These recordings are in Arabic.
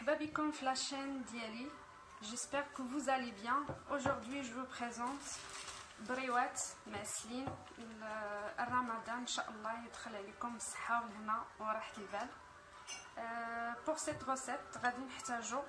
مرحبا بكم في لاشين ديالي. J'espère que vous allez bien. Aujourd'hui je vous présente بريوات معسلين الرمضان، ان شاء الله يدخل عليكم بالصحه والهنا وراحه البال. Pour cette recette غادي نحتاجو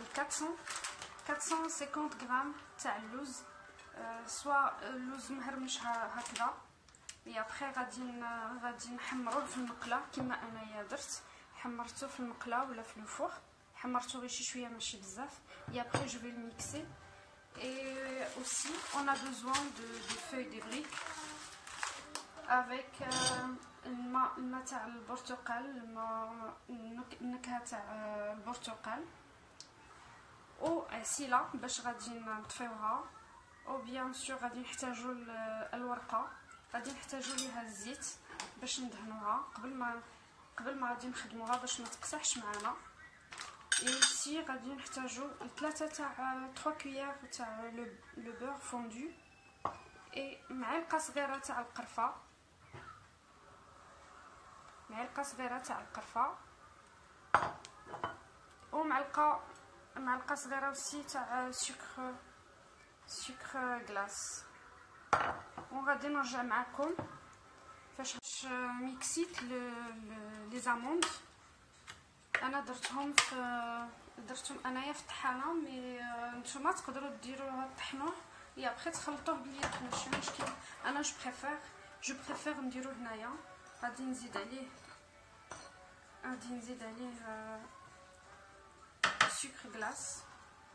450 غرام تاع اللوز، سواء اللوز مهرمش هكذا، et après غادي نحمروه في المقله كما انايا درت. حمرته في المقله ولا في الفوق، حمرته غير شي شويه ماشي بزاف. et après je vais le mixer. Et aussi on a besoin de feuilles de briques avec الماء تاع البرتقال، النكهه تاع البرتقال، و عسيله باش غادي نطفيوها. او بيان سور غادي نحتاجو الورقه، غادي نحتاجو ليها الزيت باش ندهنوها قبل ما غادي نخدموها باش ما تقصحش معنا. ici غادي نحتاجو 3 كويير تاع لو بور فوندو، اي معلقه صغيره تاع القرفه، و معلقه صغيره وسي تاع سكر غلاس. وغادي نرجع معكم فاش ميكسيت لي زاموند. انا درتهم انايا في الطحانه، مي نتوما تقدروا ديروها طحنوه يا بخي تخلطوه باليد ماشي مشكل. انا جو بريفير نديرو هنايا. غادي نزيد عليه سكر غلاس،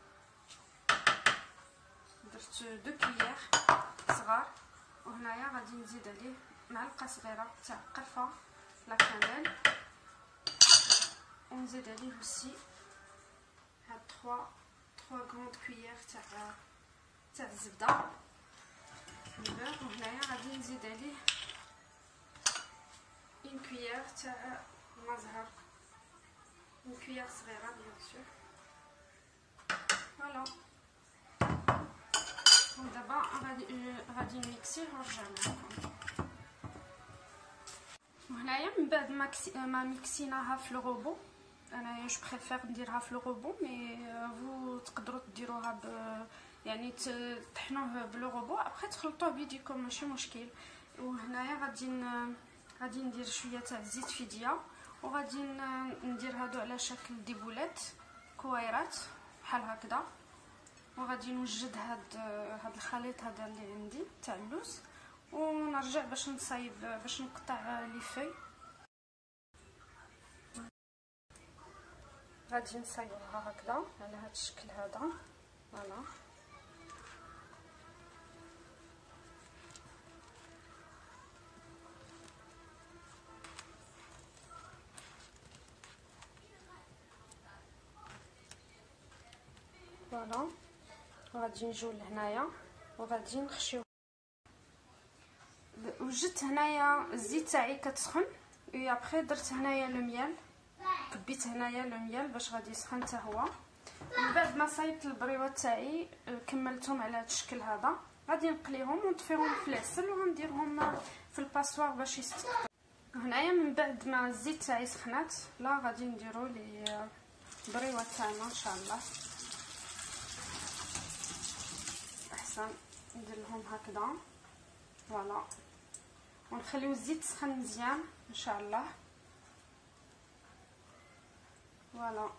درت 2 كويير صغار، وهنايا غادي نزيد عليه معلقه صغيره تاع قرفه لا كانيل، ونزيد عليه aussi هاد 3 غروند كويير تاع الزبده البيض. وهنايا غادي نزيد عليه 1 كويير تاع المزهر، 1 كويير صغيره بيان سور. فوالا، ودابا غادي نميكسيه ونرجع معكم. وهنايا من بعد ما ميكسيناها في الروبو، انا جو بريفير نديرها في الروبو، مي فو تقدروا ديروها يعني تطحنوه بلو روبو ابخي تخلطوه بيديكم ماشي مشكل. وهنايا غادي ندير شويه تاع الزيت في يديا، وغادي ندير هادو على شكل ديبولات كويرات بحال هكذا، وغادي نوجد هاد الخليط هذا اللي عندي تاع اللوز، ونرجع باش نصايب باش نقطع لي في. غادي نصايبها هكذا على هذا الشكل هذا. فوالا، فوالا، غادي نجيو لهنايا وغادي نخشيو. وجدت هنايا الزيت تاعي كتسخن، اي ابري درت هنايا لو ميال، كبيت هنايا لو ميال باش غادي يسخن حتى هو. من بعد ما صايبت البريوات تاعي كملتهم على هذا الشكل هذا، غادي نقليهم ونطفيهم في العسل وغنديرهم في الباسوار باش يستقطروا. هنايا من بعد ما الزيت تاعي سخنات، لا غادي نديرو لي البريوات تاعنا ان شاء الله. احسن ندير لهم هكذا، فوالا، ونخليو الزيت سخن مزيان ان شاء الله. فوالا،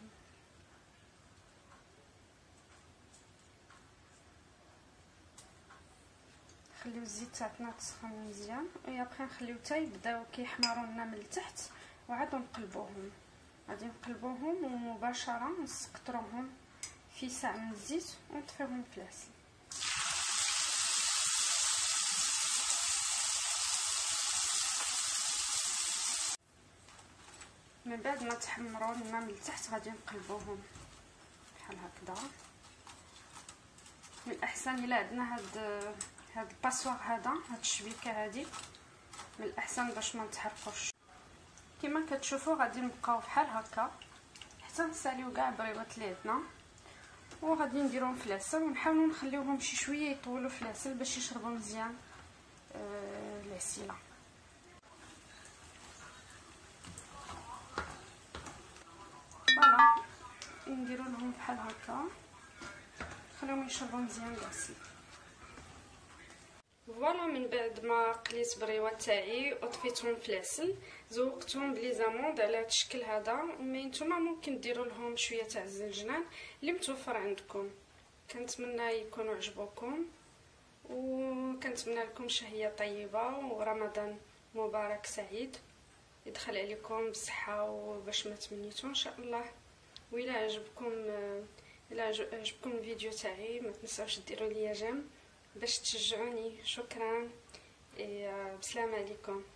نخليو الزيت تاعنا تسخن مزيان، و ابخي نخليو حتى يبداو كيحمروا لنا من التحت، وعاد نقلبوهم. غادي نقلبوهم ومباشره نسقطروهم في ساع من الزيت ونطفيوهم في العسل. من بعد ما تحمروا لنا من التحت غادي نقلبوهم بحال هكذا. من الاحسن الا عندنا هاد الباسوار هاد الشبيكه هادي، من الاحسن باش ما نتحرقوش. كما كتشوفوا غادي نبقاو بحال هكا حتى نساليو كاع البريوات اللي عندنا، وغادي نديروهم في العسل، ونحاولوا نخليوهم شي شويه يطولوا في العسل باش يشربوا مزيان العسيله. فوالا، نديرو لهم بحال هكا، خليهم يشربوا مزيان غسل. فوالا من بعد ما قليت بريوه تاعي وطفيتهم في العسل، زوقتهم بلي زاموند على هذا الشكل هذا. مي نتوما ممكن ديروا لهم شويه تاع الزنجنان اللي متوفر عندكم. كنتمنى يكونوا عجبوكم، وكنتمنى لكم شهيه طيبه ورمضان مبارك سعيد، يدخل عليكم بصحه وباش ما تمنيتو ان شاء الله. وإلا عجبكم الفيديو تاعي ما تنساوش ديروا لي جيم باش تشجعوني. شكرا، بسلام عليكم.